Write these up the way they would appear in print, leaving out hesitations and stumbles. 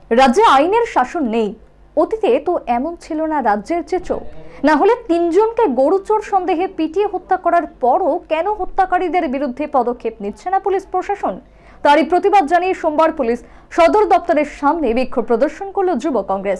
রাজ্যে আইনের শাসন নেই। অতীতে তো এমন ছিল না রাজ্যের যে চোখ। না হলে ৩ জনকে গরু চোর সন্দেহে পিটিয়ে হত্যা করার পরও কেন হত্যাকারীদের বিরুদ্ধে পদক্ষেপ নিচ্ছে না পুলিশ প্রশাসন? তারই প্রতিবাদ জানিয়ে সোমবার পুলিশ সদর দপ্তরের সামনে বিক্ষোভ প্রদর্শন করল যুব কংগ্রেস।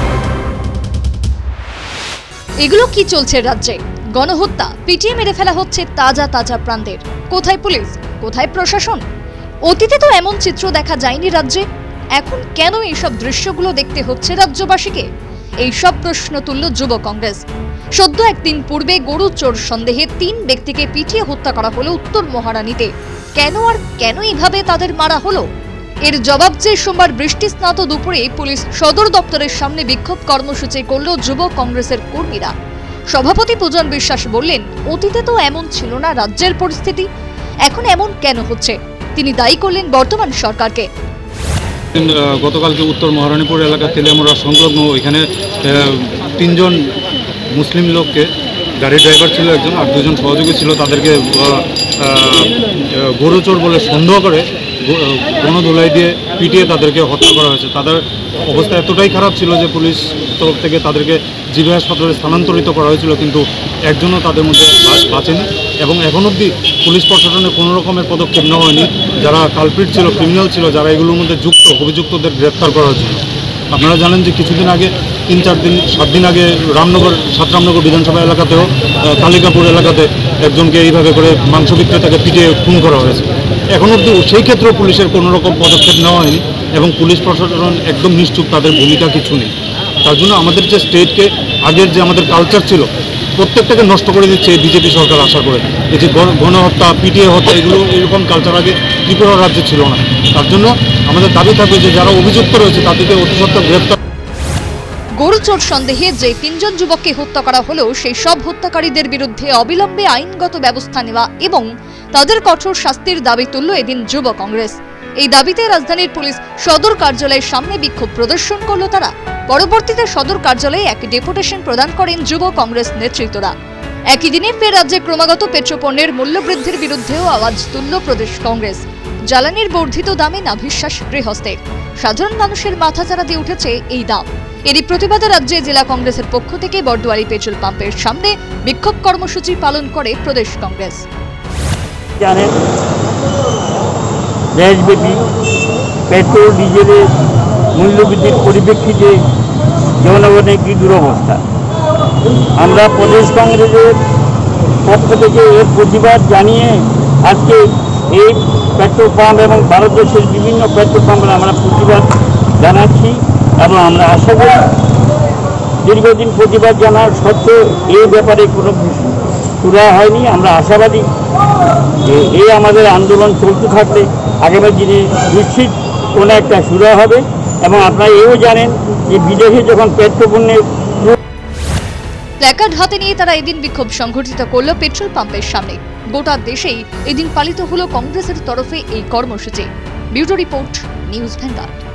এগুলো কি চলছে রাজ্যে? গণহত্যা, পিটিয়ে মেরে ফেলা হচ্ছে তাজা তাজা প্রাণদের। কোথায় পুলিশ, কোথায় প্রশাসন? অতীতে তো এমন চিত্র দেখা যায়নি রাজ্যে। এখন কেন এইসব দৃশ্যগুলো দেখতে হচ্ছে রাজ্যবাসীকে? এইসব প্রশ্ন তুলল যুব কংগ্রেস। সদ্য একদিন পূর্বে গরু চোর সন্দেহে ৩ ব্যক্তিকে পিটিয়ে হত্যা করা হলো উত্তর মহারানীতে। কেন এইভাবে তাদের মারা হলো? এর জবাব চেয়ে সোমবার বৃষ্টি স্নাত দুপুরে পুলিশ সদর দপ্তরের সামনে বিক্ষোভ কর্মসূচি করল যুব কংগ্রেসের কর্মীরা। সভাপতি পূজন বিশ্বাস বললেন, অতীতে তো এমন ছিল না রাজ্যের পরিস্থিতি, এখন এমন কেন হচ্ছে? তিনি দায়ী করলেন বর্তমান সরকারকে। গতকালকে উত্তর মহারানীপুর এলাকা তেলিয়ামুড়া সংলগ্ন ওইখানে ৩ জন মুসলিম লোককে, গাড়ি ড্রাইভার ছিল একজন আর 2 জন সহযোগী ছিল, তাদেরকে গরু চোর বলে সন্দেহ করে গণধোলাই দিয়ে পিটিয়ে তাদেরকে হত্যা করা হয়েছে। তাদের অবস্থা এতটাই খারাপ ছিল যে পুলিশ তরফ থেকে তাদেরকে জিবি হাসপাতালে স্থানান্তরিত করা হয়েছিল, কিন্তু একজনও তাদের মধ্যে বাঁচেনি এবং এখন অবধি পুলিশ প্রশাসনের কোনো রকমের পদক্ষেপ নেওয়া হয়নি। যারা কালপ্রিট ছিল, ক্রিমিনাল ছিল, যারা এগুলোর মধ্যে অভিযুক্তদের গ্রেপ্তার করা হয়েছিল। আপনারা জানেন যে কিছুদিন আগে 7 দিন আগে রামনগর বিধানসভা এলাকাতেও কালিকাপুর এলাকাতে একজনকে এইভাবে করে মাংস বিক্রেতাকে পিটিয়ে খুন করা হয়েছে। এখন অবধি সেই ক্ষেত্রেও পুলিশের কোনো রকম পদক্ষেপ নেওয়া হয়নি এবং পুলিশ প্রশাসন একদম নিশ্চুপ, তাদের ভূমিকা কিছু নেই। তার জন্য আমাদের যে স্টেটকে, আগের যে আমাদের কালচার ছিল, প্রত্যেকটাকে নষ্ট করে দিচ্ছে এই বিজেপি সরকার আশা করে। এই যে গণহত্যা, পিটিয়ে হত্যা, এরকম কালচার আগে ত্রিপুরা রাজ্যে ছিল না। তার জন্য আমাদের দাবি থাকবে যে যারা অভিযুক্ত রয়েছে তাদেরকে অতি সত্বর গ্রেপ্তার। গরু চোর সন্দেহে যে 3 জন যুবককে হত্যা করা হলো, সেই সব হত্যাকারীদের বিরুদ্ধে অবিলম্বে আইনগত ব্যবস্থা নেওয়া এবং তাদের কঠোর শাস্তির দাবি তুলল এদিন যুব কংগ্রেস। এই দাবিতে রাজধানীর পুলিশ সদর কার্যালয়ের সামনে বিক্ষোভ প্রদর্শন করল তারা। পরবর্তীতে সদর কার্যালয়ে এক ডেপুটেশন প্রদান করেন যুব কংগ্রেস নেতৃত্বরা। একই দিনে ফের রাজ্যে ক্রমাগত পেট্রোপণ্যের মূল্যবৃদ্ধির বিরুদ্ধেও আওয়াজ তুলল প্রদেশ কংগ্রেস। জ্বালানির বর্ধিত দামে নাভিশ্বাস গৃহস্থের, সাধারণ মানুষের মাথাচাড়া দিয়ে উঠেছে এই দাম। এরই প্রতিবাদে রাজ্যে জেলা কংগ্রেসের পক্ষ থেকে বড়দুয়ারি পেট্রোল পাম্পের সামনে বিক্ষোভ কর্মসূচি পালন করে প্রদেশ কংগ্রেস। জানেন, দেশব্যাপী পেট্রোল ডিজেলের মূল্যবৃদ্ধির পরিপ্রেক্ষিতে জনগণের কি দুরবস্থা। আমরা প্রদেশ কংগ্রেসের পক্ষ থেকে এর প্রতিবাদ জানিয়ে আজকে এই পেট্রোল পাম্প এবং ভারতবর্ষের বিভিন্ন পেট্রোল পাম্পে আমরা প্রতিবাদ জানাচ্ছি এবং আমরা আশা করি দীর্ঘদিন প্রতিবাদ জানার সত্ত্বেও এই ব্যাপারে কোনো সুরা হয়নি। আমরা আশাবাদী যে এই আমাদের আন্দোলন চলতে থাকলে আগামী দিনে নিশ্চিত কোনো একটা সুরা হবে। এবং আপনারা এও জানেন যে বিদেশে যখন পেট্রোপণ্যের প্ল্যাকার্ড হাতে নিয়ে তারা এদিন বিক্ষোভ সংঘটিত করল পেট্রোল পাম্পের সামনে। গোটা দেশেই এদিন পালিত হলো কংগ্রেসের তরফে এই কর্মসূচি। Bureau report, News vanguard.